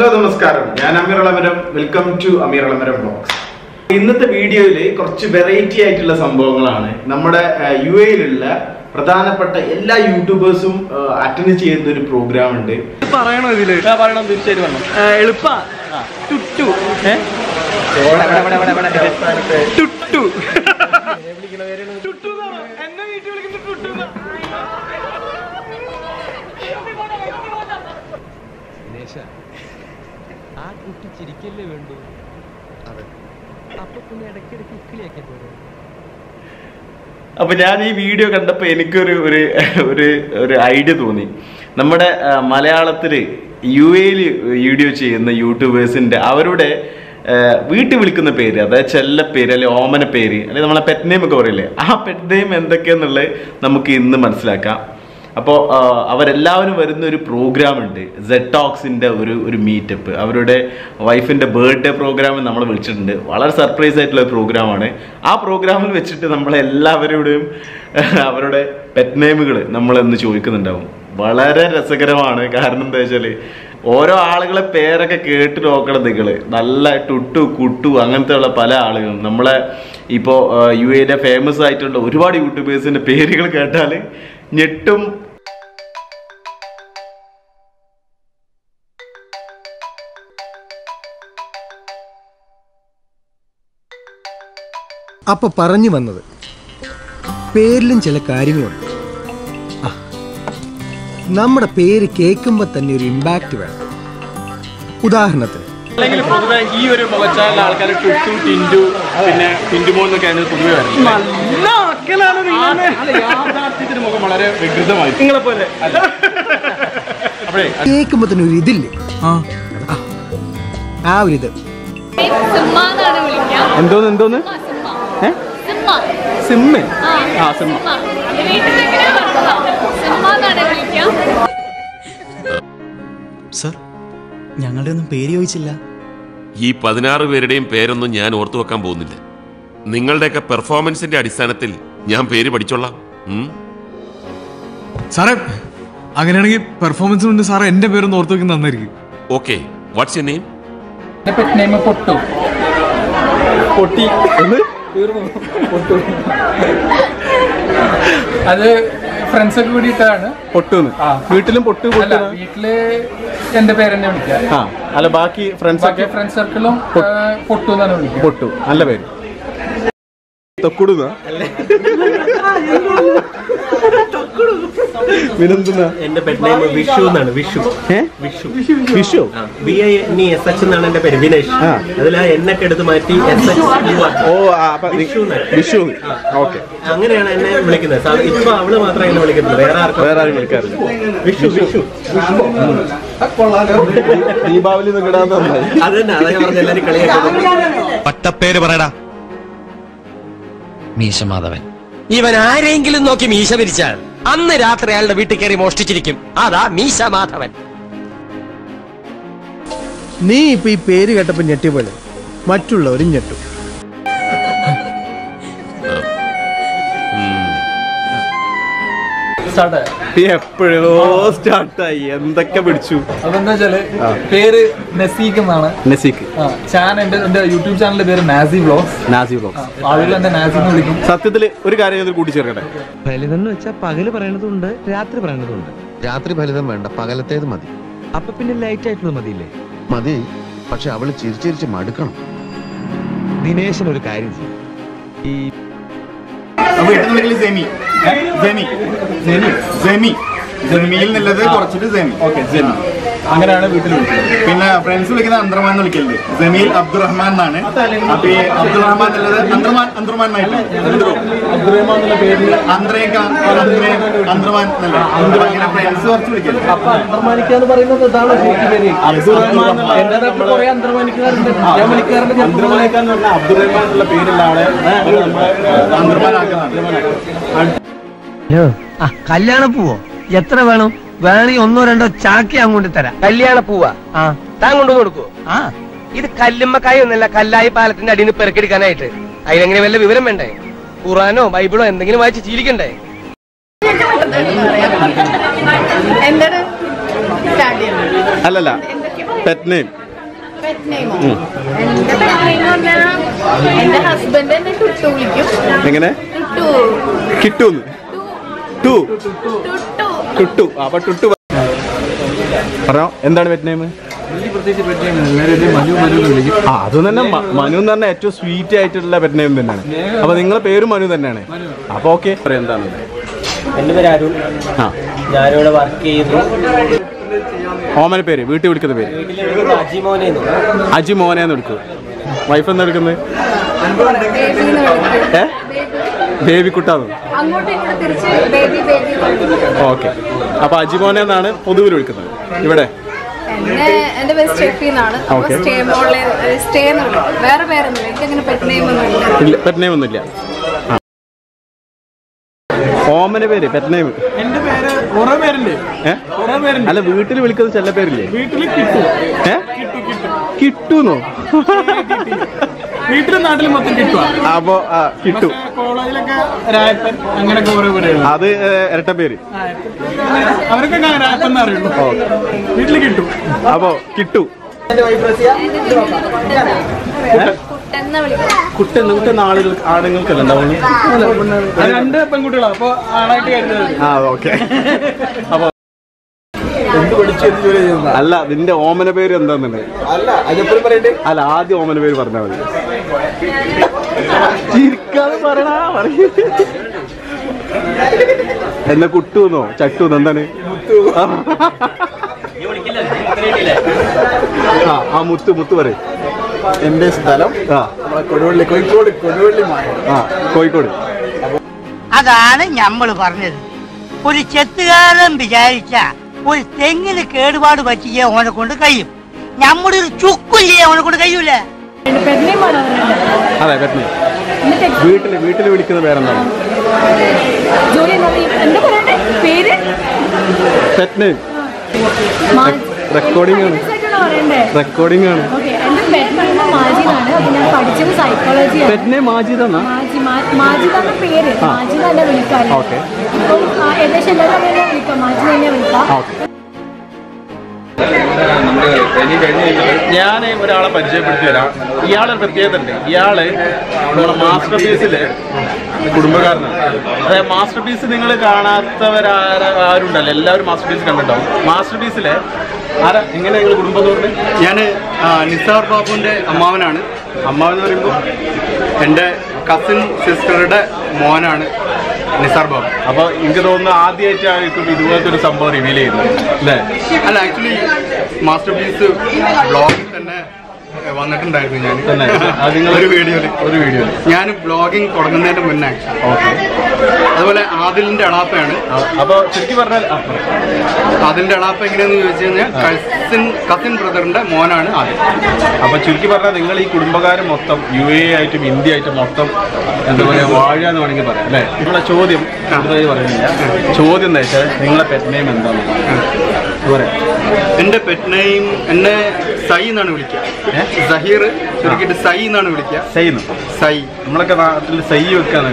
Hello നമസ്കാരം, ഞാൻ Ameer Alamaram. Welcome to Ameer Alamaram vlogs. ഇന്നത്തെ വീഡിയോയിൽ കുറച്ച് വെറൈറ്റി ആയിട്ടുള്ള സംഭവങ്ങളാണ്. നമ്മുടെ UAE-ലുള്ള പ്രധാനപ്പെട്ട എല്ലാ യൂട്യൂബേഴ്സും അറ്റൻഡ് ചെയ്യുന്ന ഒരു പ്രോഗ്രാം ഉണ്ട്. പറയണോ ഇതില്? പറയണം, തീർച്ചയായിട്ടും പറയണം. എളുപ്പ ടുട്ടു ടുട്ടു ടുട്ടു എന്നെ വീട്ടിൽ വിളിക്കുന്ന ടുട്ടു. ആ കുട്ടി ചിരിക്കല്ലേ വേണ്ടു. അപ്പൊ പിന്നെ ഇടയ്ക്കിടയ്ക്ക് ഇക്കിളിയാക്കിയ പോലെ. അപ്പൊ ഞാൻ ഈ വീഡിയോ കണ്ടപ്പോൾ എനിക്കൊരു ഒരു ഐഡിയ തോന്നി. നമ്മുടെ മലയാളത്തില് UAE-ൽ വീഡിയോ ചെയ്യുന്ന യൂട്യൂബേഴ്സിന്റെ അവരുടെ വീട്ടിൽ വിളിക്കുന്ന പേര്, അതായത് ചെല്ല പേര് അല്ലെ ഓമന പേര് അല്ലെ നമ്മളെ പെറ്റ് നെയിം ഒക്കെ പറയില്ലേ, ആ പെറ്റ് നെയിം എന്തൊക്കെയാന്നുള്ളത് നമുക്ക് ഇന്ന് മനസ്സിലാക്കാം. അപ്പോൾ അവരെല്ലാവരും വരുന്ന ഒരു പ്രോഗ്രാം ഉണ്ട്, ZTalksന്റെ ഒരു മീറ്റപ്പ്. അവരുടെ വൈഫിൻ്റെ ബർത്ത്ഡേ പ്രോഗ്രാം നമ്മൾ വിളിച്ചിട്ടുണ്ട്. വളരെ സർപ്രൈസ് ആയിട്ടുള്ള ഒരു പ്രോഗ്രാമാണ്. ആ പ്രോഗ്രാമിൽ വെച്ചിട്ട് നമ്മളെല്ലാവരുടെയും അവരുടെ പെറ്റ് നെയിമുകൾ നമ്മളൊന്ന് ചോദിക്കുന്നുണ്ടാവും. വളരെ രസകരമാണ്. കാരണം എന്താ വെച്ചാൽ ഓരോ ആളുകളെ പേരൊക്കെ കേട്ട് നോക്കണം നിങ്ങൾ. നല്ല ടുട്ടു കുട്ടു അങ്ങനത്തെ ഉള്ള പല ആളുകളും നമ്മളെ ഇപ്പോൾ UAE-ലെ ഫേമസ് ആയിട്ടുള്ള ഒരുപാട് യൂട്യൂബേഴ്സിൻ്റെ പേരുകൾ കേട്ടാൽ ഞെട്ടും. അപ്പൊ പറഞ്ഞു വന്നത്, പേരിലും ചില കാര്യങ്ങളുണ്ട്. നമ്മുടെ പേര് കേൾക്കുമ്പോ തന്നെ ഒരു ഇമ്പാക്ട് വേണം. ഉദാഹരണത്തിന് അല്ലെങ്കിൽ പൊതുവെ ഈ ഒരു മുഖച്ചാലുള്ള ആൾക്കാർ ടുട്ടു ടിൻഡു പിന്നെ ടിൻഡുമോ എന്നൊക്കെയാണ് പൊതുവെ വരുന്നത്. യാഥാർത്ഥ്യത്തിന് മുഖം വളരെ വികൃതമായി നിങ്ങളെ പോലെ അപ്പോഴേ കേൾക്കുമ്പോ തന്നെ ഒരു ഇതില്ലേ, ആ ഒരു ഇത്. എന്തോന്ന് സിമ്മ. സർ, ഞങ്ങളുടെ ഒന്നും പേര് ചോദിച്ചില്ല. ഈ 16 പേരുടെയും പേരൊന്നും ഞാൻ ഓർത്തു വെക്കാൻ പോകുന്നില്ല. നിങ്ങളുടെയൊക്കെ പെർഫോമൻസിന്റെ അടിസ്ഥാനത്തിൽ ഞാൻ പേര് പഠിച്ചോളാം. സാറേ, അങ്ങനെയാണെങ്കിൽ പെർഫോമൻസ് കൊണ്ട് സാറേ എന്റെ പേരൊന്ന് ഓർത്തു വെക്കുന്നത് നന്നായിരിക്കും. Okay, what's your name? പൊട്ടി അത് ഫ്രണ്ട്സ് ഒക്കെ കൂടിയിട്ടാണ് പൊട്ടുന്ന്. വീട്ടിലും പൊട്ടു. വീട്ടില് എന്റെ പേരെന്നെ വിളിക്കാം. അല്ല, ബാക്കി ഫ്രണ്ട്സ് ഒക്കെ ഫ്രണ്ട്സ് സർക്കിളും പൊട്ടു എന്നാണ് വിളിക്കുക. പൊട്ടു നല്ല പേര്. തൊക്കുടുന്ന എന്റെ പെറ്റ് നെയിം വിഷു എന്നാണ്. വിഷു VINESH എന്നാണ് എന്റെ പേര്. വിനേഷ്. അതിൽ എന്നൊക്കെ എടുത്ത് മാറ്റി വിഷു. ഓക്കെ, അങ്ങനെയാണ് എന്നെ വിളിക്കുന്നത്. ഇപ്പൊ അവള് മാത്രമേ എന്നെ വിളിക്കുന്നത്, വേറെ ആരും വിളിക്കാറില്ല. വിഷു വിഷു ദീപാവലി അത് തന്നെ. അതാ ഞാൻ പറഞ്ഞ എല്ലാരും കളിയാക്കുന്നത്. പട്ടപ്പേര് പറയടാ. മീശമാധവൻ. ഇവൻ ആരെങ്കിലും നോക്കി മീശ പിരിച്ചാൽ അന്ന് രാത്രി അയാളുടെ വീട്ടിൽ കയറി മോഷ്ടിച്ചിരിക്കും. അതാ മീശമാധവൻ. നീ ഇപ്പൊ ഈ പേര് കേട്ടപ്പോ ഞെട്ടിയ പോലെ മറ്റുള്ളവരും ഞെട്ടും. എപ്പോഴോ സ്റ്റാർട്ടായി. എന്തൊക്കെ പിടിച്ചു. അതെന്താ വെച്ചാല് പേര് നസീഖ് എന്നാണ്. നസീഖ്. എന്റെ യൂട്യൂബ് ചാനലിന്റെ പേര് നാസി വ്ലോഗ്സ്. ആളുകൾ എന്റെ നാസി എന്ന് വിളിക്കും. സത്യത്തില് ഒരു കാര്യം കൂട്ടിച്ചേർക്കട്ടെ. ഫലിതെന്ന് വെച്ചാൽ പകല് പറയണതുണ്ട്, രാത്രി പറയണതുണ്ട്. രാത്രി ഫലിതം വേണ്ട, പകലത്തേത് മതി. അപ്പൊ പിന്നെ ലൈറ്റ് ആയിട്ടുള്ളത് മതിയില്ലേ? മതി, പക്ഷെ അവള് ചിരിച്ചിരിച്ച് മടുക്കണം. ദിനേശനൊരു കാര്യം ചെയ്യും. ഈ ജെമിയിൽ നിന്നുള്ളത് കുറച്ചിട്ട് ജെമി. അങ്ങനെയാണ് വീട്ടിൽ വിളിക്കുന്നത്. പിന്നെ ഫ്രണ്ട്സ് വിളിക്കുന്നത് അന്തർമാൻ എന്ന് വിളിക്കലുണ്ട്. ജമീൽ അബ്ദുറഹ്മാൻ എന്നാണ്. അപ്പൊ ഈ അബ്ദുറഹ്മാൻ എന്നുള്ളത് അന്തർമാൻ എന്നുള്ള പേര് അന്തർമാൻ എന്നല്ല. അങ്ങനെ ഫ്രണ്ട്സ് കുറച്ച് വിളിക്കലുണ്ട്. അപ്പൊ അന്തർമാനിക്കാന്ന് പറയുന്നത് ഇതാണ് പേര്. കുറെ അന്തർമാനിക്കാറുണ്ട്. ഞാൻ വിളിക്കാറുണ്ട്. അബ്ദുറഹ്മാൻ എന്നുള്ള പേരുള്ള ആളെ അന്തർമാൻ ആക്കുന്നതാണ്. കല്യാണ പൂവോ എത്ര വേണം? വേണമെങ്കിൽ 1-2 ചാക്കി അങ്ങോട്ട് തരാം. കല്യാണ പൂവാ താൻ കൊണ്ടുവന്ന് കൊടുക്കുവോ? ഇത് കല്ലുമ്മക്കായ ഒന്നല്ല, കല്ലായി പാലത്തിന്റെ അടിയിൽ നിന്ന് പെറുക്കെടുക്കാനായിട്ട്. അതിനെങ്ങനെ വല്ല വിവരം വേണ്ടേ? ഖുറാനോ ബൈബിളോ എന്തെങ്കിലും വായിച്ച് ശീലിക്കണ്ടേ? അല്ലല്ല, പെറ്റ് നെയിം എന്റെ ഹസ്ബൻഡ് എന്നെ ടുട്ടു വിളിക്കും. എങ്ങനെ? കിട്ടൂന്ന്. ടുട്ടു. അപ്പൊ ടുട്ടു പറഞ്ഞോ. എന്താണ് പെറ്റ് നെയിം? അത് തന്നെ മനു എന്ന് പറഞ്ഞാൽ ഏറ്റവും സ്വീറ്റ് ആയിട്ടുള്ള പെറ്റ് നെയിം തന്നെയാണ്. അപ്പൊ നിങ്ങളെ പേര് മനു തന്നെയാണ്. അപ്പൊ ഓക്കെ. എന്താണ്? എന്റെ പേര് അരുൺ. ഞാനിവിടെ വർക്ക് ചെയ്യുന്നു. ഓമന പേര് വീട്ടിൽ വിളിക്കുന്ന പേര്? അജി മോനെന്ന് വിളിക്കും. വൈഫ് എന്താ എടുക്കുന്നത്? ബേബി കുട്ടാന്ന്. ഓക്കെ. അപ്പൊ അജി മോനെ എന്നാണ് പൊതുവിൽ വിളിക്കുന്നത്. ഇവിടെ എന്റെ പേര് സ്റ്റെഫി എന്നാണ്. വേറെ പേരൊന്നുമില്ല. എനിക്കങ്ങനെ പെറ്റ് നെയിം ഒന്നുമില്ല. പെറ്റ് നെയിം ഒന്നുമില്ല. ഓമന പേര് പെറ്റ് നെയിം? എന്റെ പേര് കുറെ പേരില്ലേ? അല്ല, വീട്ടിൽ വിളിക്കുന്നത് ചില പേരില്ലേ? വീട്ടില് കിട്ടു. കിട്ടൂന്നോ? വീട്ടിലും നാട്ടിലും മൊത്തം കിട്ടുക. അപ്പൊ കിട്ടു. കോളേജിലൊക്കെ രായപ്പൻ അങ്ങനെയൊക്കെ കുറെ പേര്. അത് ഇരട്ട പേര്. അവർക്കൊക്കെ രായപ്പൻ അറിയുള്ളൂ. വീട്ടില് കിട്ടു. അപ്പൊ കിട്ടു. കുട്ടൻ ആണുങ്ങൾക്കല്ല ഉണ്ടാവുള്ളൂ. രണ്ട് പെൺകുട്ടികളാ. അപ്പൊ ആണായിട്ട് കരുതുന്നത്. ഓക്കെ. അപ്പൊ അല്ല, നിന്റെ ഓമന പേര് എന്താന്നുണ്ട്? അല്ല, ആദ്യം ഓമന പേര് പറഞ്ഞാൽ മതി. ചിരിക്കാതെ പറയണ. എന്നാ കുട്ടൂന്നോ ചട്ടൂന്നോ എന്താണ്? മുത്ത് പറയും. എന്റെ സ്ഥലം കൊടുവള്ളി, കോഴിക്കോട്. കോഴിക്കോട്. അതാണ് ഞമ്മള് പറഞ്ഞത്. ഒരു ചെത്തുകാരൻ വിചാരിച്ച ഒരു തെങ്ങിന് കേടുപാട് പറ്റിയ ഓനെ കൊണ്ട് കഴിയും. നമ്മുടെ ഒരു ചുക്കും ചെയ്യാൻ ഓനെ കൊണ്ട് കഴിയൂല. അതെ, പെറ്റ് വീട്ടിൽ വിളിക്കുന്ന പേരെന്താണ്? പെറ്റ് നെയിം റെക്കോർഡിംഗ് ആണ്. പെറ്റ് നെയിം മാജിദാണ്. ഓക്കെ. ഞാൻ ഒരാളെ പരിചയപ്പെടുത്തി തരാം. ഇയാളൊരു പ്രത്യേകത ഉണ്ട്. ഇയാള് നമ്മുടെ മാസ്റ്റർ പീസിലെ കുടുംബക്കാരനാണ്. അതായത് മാസ്റ്റർ പീസ് നിങ്ങൾ കാണാത്തവരാരുണ്ടല്ലോ, എല്ലാവരും മാസ്റ്റർ പീസ് കണ്ടിട്ടുണ്ടാവും. മാസ്റ്റർ പീസിലെ ആരാ? എങ്ങനെ നിങ്ങൾ കുടുംബത്തോട്? ഞാൻ നിസാർ ബാബുവിൻ്റെ അമ്മാവനാണ്. അമ്മാവെന്ന് പറയുമ്പോൾ എൻ്റെ കസിൻ സിസ്റ്ററുടെ മോനാണ് നിസാർ ബാബു. അപ്പോൾ എനിക്ക് തോന്നുന്നു ആദ്യമായിട്ടായിരിക്കും ഇതുപോലത്തെ ഒരു സംഭവം റിവീൽ ചെയ്യുന്നത് അല്ലേ? അല്ല, ആക്ച്വലി മാസ്റ്റർ പീസ് ബ്ലോഗിൽ തന്നെ വന്നിട്ടുണ്ടായിരുന്നു. ഞാൻ ഒരു വീഡിയോയിൽ ഞാൻ ബ്ലോഗിങ് തുടങ്ങുന്നതിന് മുന്നേ. ഓക്കെ. അതുപോലെ ആദിലിന്റെ അളാപ്പയാണ്. അപ്പോൾ ശരിക്കും പറഞ്ഞാൽ ആദിലിന്റെ അളാപ്പ എങ്ങനെയാന്ന് ചോദിച്ചു കഴിഞ്ഞാൽ കസിൻ ബ്രദറിന്റെ മോനാണ് ആദിൽ. അപ്പൊ ചുരുക്കി പറഞ്ഞാൽ നിങ്ങൾ ഈ കുടുംബക്കാരും മൊത്തം UAE ആയിട്ടും ഇന്ത്യ ആയിട്ടും മൊത്തം എന്താ പറയുക വാഴ എന്ന് വേണമെങ്കിൽ പറയാം അല്ലേ? നിങ്ങളെ ചോദ്യം പറയുന്നില്ല. ചോദ്യം എന്താ വെച്ചാൽ നിങ്ങളെ പെറ്റ് നെയിം എന്താണ് പറയാം? എന്റെ പെറ്റ് നെയിം എന്നെ സൈ എന്നാണ് വിളിക്കുക. സഹീർ ചുരുക്കിയിട്ട് സൈ എന്നാണ് വിളിക്കുക. സൈ നമ്മളൊക്കെ നാട്ടിൽ സൈ വെക്കാന്ന്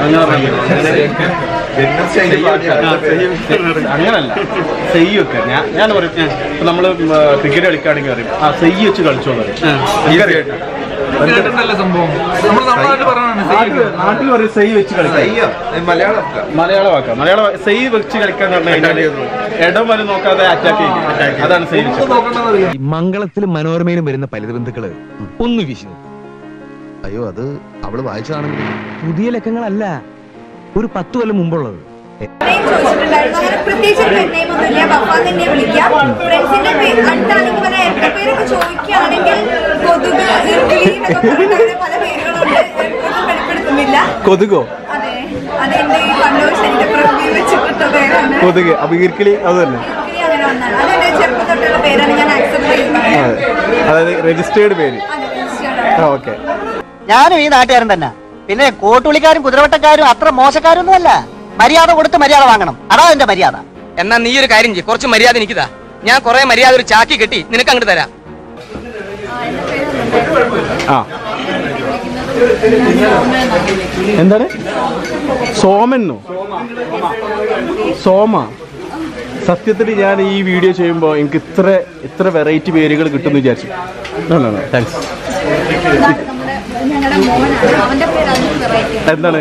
അങ്ങനല്ല, സൈ വെക്കുക. ഞാൻ പറയും, ഇപ്പൊ നമ്മള് ക്രിക്കറ്റ് കളിക്കുകയാണെങ്കിൽ പറയും സൈ വെച്ച് കളിച്ചോന്ന് പറയും. നാട്ടിൽ പറയും സൈ വെച്ച് കളിക്കാം. മലയാളം വാക്കാം. മലയാളം സൈ വെച്ച് കളിക്കാൻ പറഞ്ഞാൽ ഇടം വരെ നോക്കാതെ അറ്റാക്ക് ചെയ്യും. അതാണ് സൈ വെച്ച്. മംഗളത്തിലും മനോരമയിലും വരുന്ന പരിധി ബന്ധുക്കള് ഒന്ന് വീശു. അയ്യോ, അത് അവള് വായിച്ചതാണെങ്കിൽ പുതിയ ലക്കങ്ങളല്ല, ഒരു 10 കൊല്ലം മുമ്പുള്ളത്. പ്രത്യേകിച്ച് ചോദിക്കുകയാണെങ്കിൽ കൊതുകോ? കൊതുക്. അപ്പൊ ഈർക്കിളി അത് തന്നെ. അതായത് രജിസ്റ്റേർഡ് പേര്. ഓക്കെ. ഞാനും ഈ നാട്ടുകാരൻ തന്നെ. പിന്നെ കോട്ടുളിക്കാരും കുതിരവട്ടക്കാരും അത്ര മോശക്കാരൊന്നും അല്ല. മര്യാദ കൊടുത്ത് മര്യാദ വാങ്ങണം. അതാ എന്റെ മര്യാദ. എന്നാ നീ ഒരു കാര്യം ചെയ്യ്, കുറച്ച് മര്യാദ എനിക്കിതാ. ഞാൻ കുറെ മര്യാദ ഒരു ചാക്കി കെട്ടി നിനക്ക് അങ്ങോട്ട് തരാം. എന്താണ്? സോമനോ? സോമ. സത്യത്തിൽ ഞാൻ ഈ വീഡിയോ ചെയ്യുമ്പോൾ എനിക്ക് ഇത്ര വെറൈറ്റി പേരുകൾ കിട്ടുമെന്ന് വിചാരിച്ചു. താങ്ക്സ്. എന്താണ്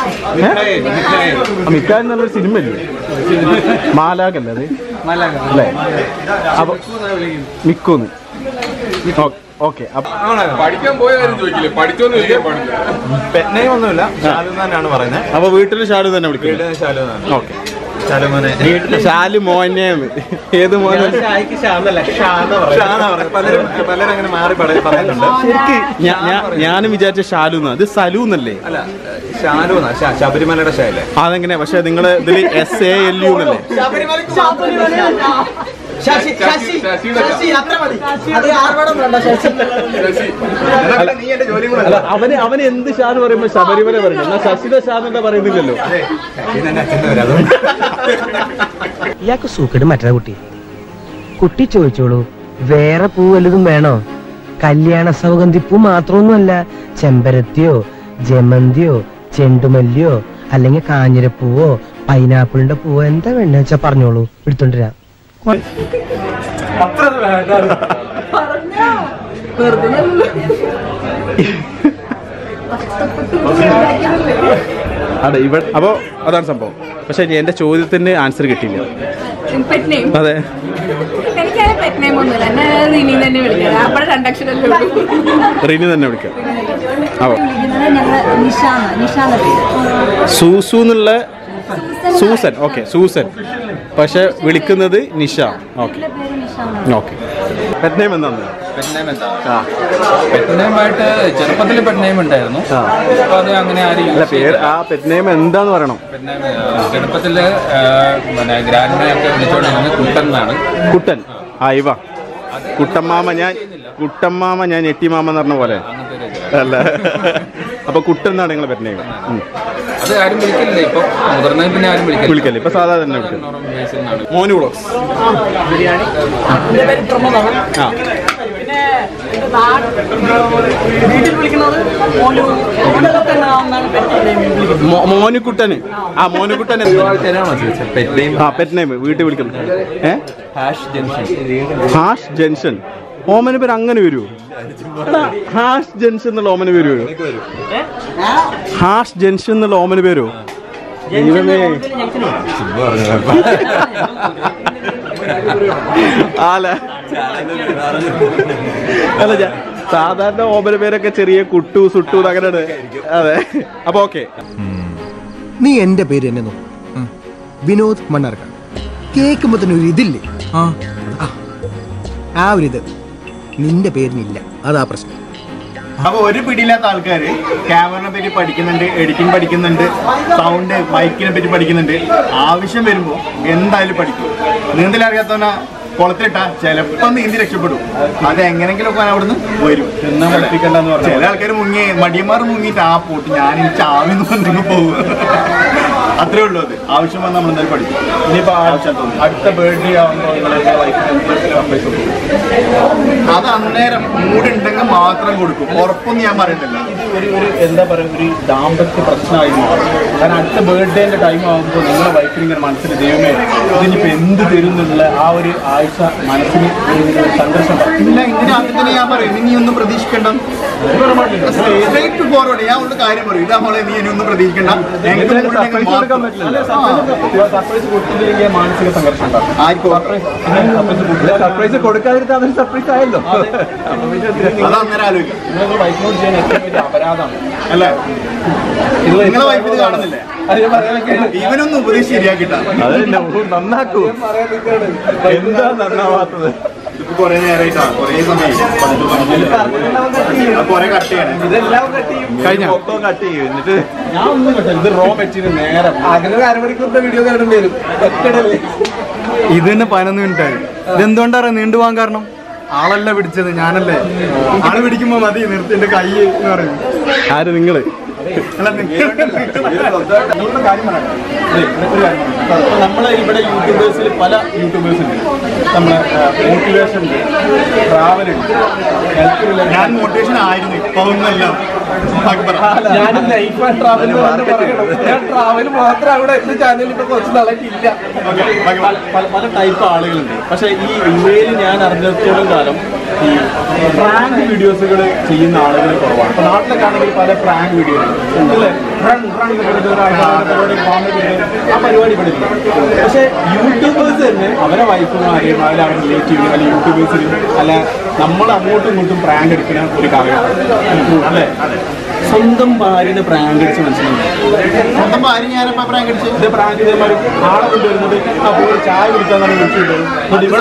മിക്കാൽ എന്നുള്ളൊരു സിനിമ അല്ലേ? മാലാഖല്ലേ അത്? അല്ലേ? അപ്പൊ മിക്കോന്ന്. ഓക്കെ. പഠിക്കാൻ പോയ കാര്യം ചോദിക്കില്ലേ? പഠിച്ചോന്ന് ചോദിക്കാൻ പാടില്ല. പെറ്റ്നെയിം ഒന്നുമില്ല, ഷാലു തന്നെയാണ് പറയുന്നത്. അപ്പൊ വീട്ടിൽ ഷാലു തന്നെ വിളിക്കുന്നത്. ഓക്കെ. ഷാലു മോനെയാണ്. ഏത് മോനെ? പലരും അങ്ങനെ മാറി പറയുന്നുണ്ട്. ശരിക്ക് ഞാനും വിചാരിച്ച ഷാലു എന്നാ. ഇത് സലു എന്നല്ലേ? അല്ല, ഷാലു ശബരിമലയുടെ ഷാലേ. അതെങ്ങനെ? പക്ഷെ നിങ്ങള് ഇതില് SALU എന്നല്ലേ? അവന് എന്ത് ഷാന്ന് പറയുമ്പോ ശബരിമല പറയുന്നത്, എന്നാ ശശിയുടെ ഷാന്ന് പറയുന്നില്ലല്ലോ. ഇയാൾക്ക് സൂക്കേട് മറ്റേ കുട്ടി ചോദിച്ചോളൂ, വേറെ പൂ വല്ലതും വേണോ? കല്യാണ സൗഗന്ധിപ്പൂ മാത്രമൊന്നുമല്ല, ചെമ്പരത്തിയോ ജമന്തിയോ ചെണ്ടുമല്ലിയോ അല്ലെങ്കിൽ കാഞ്ഞിരപ്പൂവോ പൈനാപ്പിളിന്റെ പൂവോ എന്താ വേണ്ട വെച്ചാ പറഞ്ഞോളൂ, എടുത്തോണ്ടിരാ. അതെ, ഇവിടെ അപ്പോ അതാണ് സംഭവം. പക്ഷെ എന്റെ ചോദ്യത്തിന് ആൻസർ കിട്ടിയില്ല. അതെ, റിനി തന്നെ വിളിക്കാം. സൂസു എന്നുള്ള സൂസൻ. Okay, Susan. പക്ഷെ വിളിക്കുന്നത് Nisha. Okay okay. Pet name എന്താണ്? പെറ്റ് നെയിമായിട്ട് ചെറുപ്പത്തിൽ പെറ്റ് നെയിം ഉണ്ടായിരുന്നു. അത് അങ്ങനെ ആ പെറ്റ് നെയിം എന്താന്ന് പറയണം. ചെറുപ്പത്തില് പിന്നെ ഗ്രാൻഡ്മയൊക്കെ വിളിച്ചോണ്ടിരുന്നത് കുട്ടൻ എന്നാണ്. കുട്ടൻ. ആ ഇവ കുട്ടമ്മാമ ഞാൻ ഞെട്ടിമാമ എന്ന് പറഞ്ഞ പോലെ അല്ല. അപ്പൊ കുട്ടൻ എന്നാണ് നിങ്ങളെ പെറ്റ് നെയിം. അത് ആരും വിളിക്കില്ല ഇപ്പൊ, മുതിർന്ന പിന്നെ ആരും വിളിക്കല്ലേ? ഇപ്പൊ സാധാരണ തന്നെ വിളിക്കും. മോനു വ്ളോഗ്സ്. മോനുകുട്ടന്. ആ മോനുകുട്ടൻ പെറ്റ് നെയിം വീട്ടിൽ വിളിക്കും. Hash junction. ഓമന പേര് അങ്ങനെ വരുമോ? ഹാഷ് ജംഗ്ഷൻ എന്നുള്ള ഓമന പേര് വരുമോ? ഹാഷ് ജംഗ്ഷൻ എന്നുള്ള ഓമന പേരോ? അല്ല, സാധാരണ ഓമന പേരൊക്കെ ചെറിയ കുട്ടു സുട്ടു അങ്ങനെയാണ്. അതെ. അപ്പൊ ഓക്കെ, നീ എന്റെ പേര് എന്നെ നോക്കും, വിനോദ് മണ്ണാർക്കാട്. കേൾക്കുമ്പോ തന്നെ ഒരു ഇതില്ലേ, ആ ഒരു ഇത് നിന്റെ പേരിനില്ല. അതാ പ്രശ്നം. അപ്പൊ ഒരു പിടിയില്ലാത്ത ആൾക്കാര് ക്യാമറയെ പറ്റി പഠിക്കുന്നുണ്ട്, എഡിറ്റിംഗ് പഠിക്കുന്നുണ്ട്, സൗണ്ട് മൈക്കിനെ പറ്റി പഠിക്കുന്നുണ്ട്. ആവശ്യം വരുമ്പോ എന്തായാലും പഠിക്കും. നീന്തലറിയാത്തവന കുളത്തിലിട്ടാ ചിലപ്പോ നീന്തി രക്ഷപ്പെടും. അത് എങ്ങനെങ്കിലും ഒക്കെ അവിടുന്ന് വരും. പഠിപ്പിക്കണ്ടെന്ന് പറഞ്ഞു. ചില ആൾക്കാർ മടിയന്മാർ മുങ്ങിയിട്ട് ആ പോട്ട് ഞാൻ ഈ ചാവിന്ന് പറഞ്ഞു പോകും. അത്രേ ഉള്ളൂ. അത് ആവശ്യം വന്ന് നമ്മൾ എന്തായാലും പഠിക്കും. ഇനിയിപ്പോ അടുത്ത ബർത്ത്ഡേ ആവുമ്പോൾ അത് അന്നേരം മൂടുണ്ടെങ്കിൽ മാത്രം കൊടുക്കും. ഉറപ്പൊന്നും ഞാൻ പറയുന്നില്ല. ഒരു എന്താ പറയുക, ഒരു ദാമ്പത്യ പ്രശ്നമായി മാറും. കാരണം അടുത്ത ബർത്ത്ഡേന്റെ ടൈം ആകുമ്പോൾ നിങ്ങളുടെ വൈഫിന് ഇങ്ങനെ മനസ്സിൽ ദൈവമേ ഇതിനിപ്പോ എന്ത് തരും എന്നുള്ള ആ ഒരു ആഴ്ച മനസ്സിന് സംഘർഷം. ഇല്ല, ഇതിന് അങ്ങനെ ഞാൻ പറയും, നീ ഒന്നും പ്രതീക്ഷിക്കണ്ട. സ്ട്രേറ്റ് ഫോർവേഡ് ഞാൻ ഉള്ള കാര്യം പറയും. ഇതാ മോളെ, നീ ഇനി ഒന്നും പ്രതീക്ഷിക്കണ്ട. സർപ്രൈസ് കൊടുത്തില്ലെങ്കിൽ മാനസിക സംഘർഷം ഉണ്ടാകും. സർപ്രൈസ് കൊടുക്കാതിരുത്താൽ അതൊരു സർപ്രൈസ് ആയല്ലോ. അത് അന്നേരം ആലോചിക്കും. നിങ്ങൾ വൈഫിനോട് ചെയ്യാൻ ഏറ്റവും വലിയ അപരാധമാണ് അല്ലേ? നിങ്ങളെ വൈഫ് ഇത് കാണുന്നില്ലേ? ഇവനൊന്നും ഉപദേശം ശരിയാക്കിട്ടാ നന്നാക്കൂ. എന്താ നന്നാവാത്തത്? ഇപ്പൊ കൊറേ നേരമായിട്ടാ, കൊറേ സമയം കൊറേ കട്ട് ചെയ്യണം. ഇതെല്ലാം കട്ട് ചെയ്യും, കട്ട് ചെയ്യും. എന്നിട്ട് ഞാൻ ഒന്നും കട്ട് ഇത് റോ വെച്ചിട്ട് നേരം അങ്ങനെ അരമണിക്കൂറിന്റെ വീഡിയോ കാണേണ്ടി വരും. ഇത് തന്നെ 11 മിനിറ്റായി. ഇതെന്തുകൊണ്ടാ നീണ്ടു പോകാൻ കാരണം? ആളല്ല പിടിച്ചത്, ഞാനല്ലേ. ആള് പിടിക്കുമ്പോ മതി നിർത്തി എന്റെ കൈ എന്ന് പറയും. ആര്? നിങ്ങള്? നമ്മളെ ഇവിടെ യൂട്യൂബേഴ്സിൽ പല യൂട്യൂബേഴ്സ് ഉണ്ട്. നമ്മളെ മോട്ടിവേഷൻ ഉണ്ട്, ട്രാവൽ ഉണ്ട്, ഹെൽത്ത് റിലേറ്റഡ്. ഞാൻ മോട്ടിവേഷൻ ആയിരുന്നു, ഇപ്പൊ ഒന്നല്ല. ഞാൻ ലൈഫ് ആൻഡ് ട്രാവൽ ഞാൻ ട്രാവൽ മാത്രം അവിടെ എന്റെ ചാനലിൽ ഇപ്പൊ കുറച്ച് നാളായിട്ടില്ല. പല ടൈപ്പ് ആളുകളുണ്ട്. പക്ഷെ ഈ യുഎയിൽ ഞാൻ അറിഞ്ഞിടത്തോളം കാലം ഈ പ്രാങ്ക് വീഡിയോസുകൾ ചെയ്യുന്ന ആളുകൾ കുറവാണ്. അപ്പൊ നാട്ടിലൊക്കെ ആണെങ്കിൽ പല പ്രാങ്ക് വീഡിയോസ് അല്ലേ, ആ പരിപാടി ഇവിടെ ഇല്ല. പക്ഷെ യൂട്യൂബേഴ്സ് തന്നെ അവരെ വൈഫുമാരെയും അവരെ റിലേറ്റീവ് അല്ലെ യൂട്യൂബേഴ്സിനും അല്ല നമ്മൾ അങ്ങോട്ടും ഇങ്ങോട്ടും പ്രാങ്ക് എടുക്കുന്ന ഒരു കാര്യം അല്ലേ. സ്വന്തം ഭാര്യനെ പ്രാങ്ക് അടിച്ച് മനസ്സിലായി. സ്വന്തം ഭാര്യ ഞാനപ്പോ പ്രാങ്ക് അടിച്ച് ഇത് പ്രാങ്ക് ഇതേമാതിരി ആളെ കൊണ്ടുവരുന്നത് അപ്പോൾ ചായ കുടിക്കാന്നാണ് വിളിച്ചിട്ടുള്ളത്. ഇവിടെ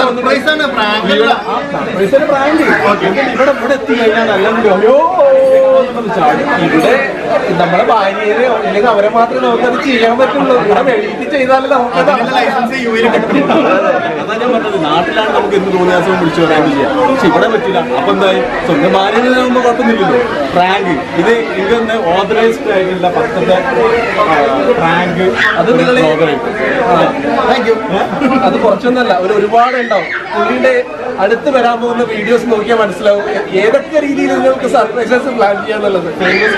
ഇവിടെ എത്തി കഴിഞ്ഞാൽ അല്ലെങ്കിൽ ഇവിടെ നമ്മളെ ഭാര്യയോ ഇല്ലെങ്കിൽ അവരെ മാത്രമേ നമുക്കത് ചെയ്യാൻ പറ്റുള്ളൂ. ഇവിടെ വെളിയിൽ ചെയ്താലേ നമുക്കത് ലൈസൻസ് അതാ ഞാൻ പറഞ്ഞത്. നാട്ടിലാണ് നമുക്ക് എന്ത് തോന്നിയാസവും വിളിച്ചു പറയാൻ ചെയ്യാം. പക്ഷെ ഇവിടെ പറ്റില്ല. അപ്പൊ എന്തായി സ്വന്തം ഭാര്യനാകുമ്പോൾ കുഴപ്പമൊന്നുമില്ലല്ലോ. പ്രാങ്ക് ഇത് എനിക്കൊന്ന് ഓതറൈസ്ഡ് ആയിട്ടുള്ള പത്രത്തെ പ്രാങ്ക് അത് നിങ്ങൾ അത് കുറച്ചൊന്നല്ല, ഒരുപാട് ഉണ്ടാവും. പുള്ളിയുടെ അടുത്ത് വരാൻ പോകുന്ന വീഡിയോസ് നോക്കിയാൽ മനസ്സിലാവും ഏതൊക്കെ രീതിയിൽ നിങ്ങൾക്ക് സർപ്രൈസസ് പ്ലാൻ ചെയ്യാന്നുള്ളത്.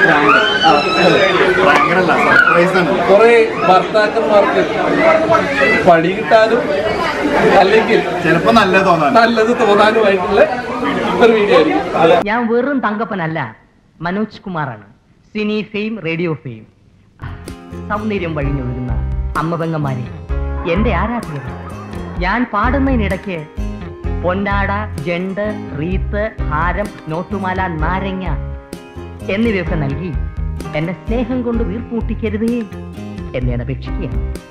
കുറെ ഭർത്താക്കന്മാർക്ക് പണി കിട്ടാനും അല്ലെങ്കിൽ ചിലപ്പോ നല്ലത് തോന്നാനുമായിട്ടുള്ള ഒരു വീഡിയോ ആയിരിക്കും. ഞാൻ വെറും തങ്കപ്പനല്ല, മനോജ് കുമാറാണ്. Cine fame, radio fame. സൗന്ദര്യം വഴിഞ്ഞൊഴുകുന്ന അമ്മപെങ്ങന്മാരെ, എന്റെ ആരാധകർ, ഞാൻ പാടുന്നതിനിടയ്ക്ക് പൊന്നാട, ജണ്ട്, റീത്ത്, ഹാരം, നോട്ടുമാല, നാരങ്ങ എന്നിവയൊക്കെ നൽകി എന്നെ സ്നേഹം കൊണ്ട് വീർപ്പൂട്ടിക്കരുതേ എന്ന് ഞാൻ അപേക്ഷിക്കുകയാണ്.